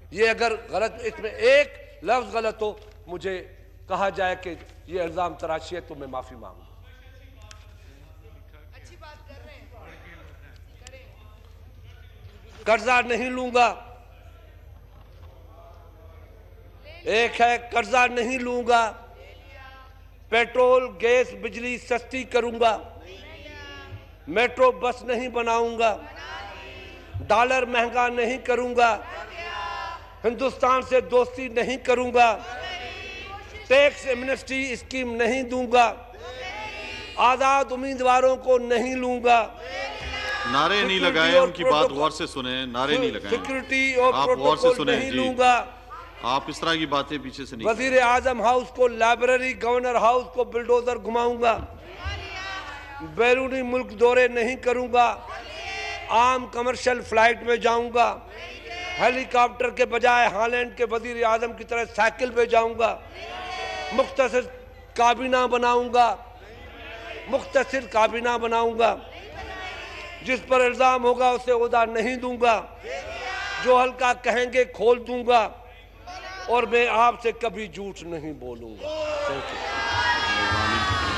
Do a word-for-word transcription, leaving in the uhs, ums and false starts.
ये अगर गलत, इसमें एक लफ्ज गलत हो, मुझे कहा जाए कि ये इल्जाम तराशी है, तो मैं माफी मांगूंगा। अच्छी बात कर रहे हैं, कर्जा नहीं लूंगा, एक है कर्जा नहीं लूंगा, पेट्रोल गैस बिजली सस्ती करूंगा, मेट्रो बस नहीं बनाऊंगा, डॉलर महंगा नहीं करूंगा, हिंदुस्तान से दोस्ती नहीं करूंगा, टैक्स एमनेस्टी स्कीम नहीं दूंगा, आजाद उम्मीदवारों को नहीं लूंगा। नारे नहीं लगाए, उनकी बात गौर से सुने, नारे नहीं लगाए, सिक्योरिटी और आप गौर से प्रोटोकॉल सुने नहीं जी। लूंगा। आप इस तरह की बातें पीछे से नहीं। वजीर आजम हाउस को लाइब्रेरी, गवर्नर हाउस को बुलडोजर घुमाऊंगा, बैरूनी मुल्क दौरे नहीं करूंगा, आम कमर्शियल फ्लाइट में जाऊंगा, हेलीकॉप्टर के बजाय हालैंड के वजीर आजम की तरह साइकिल पे जाऊंगा, मुख्तसर काबीना बनाऊंगा, मुख्तसर काबीना बनाऊंगा, जिस पर इल्जाम होगा उसे ओहदा नहीं दूंगा, जो हल्का कहेंगे खोल दूंगा, और मैं आपसे कभी झूठ नहीं बोलूंगा। Thank you.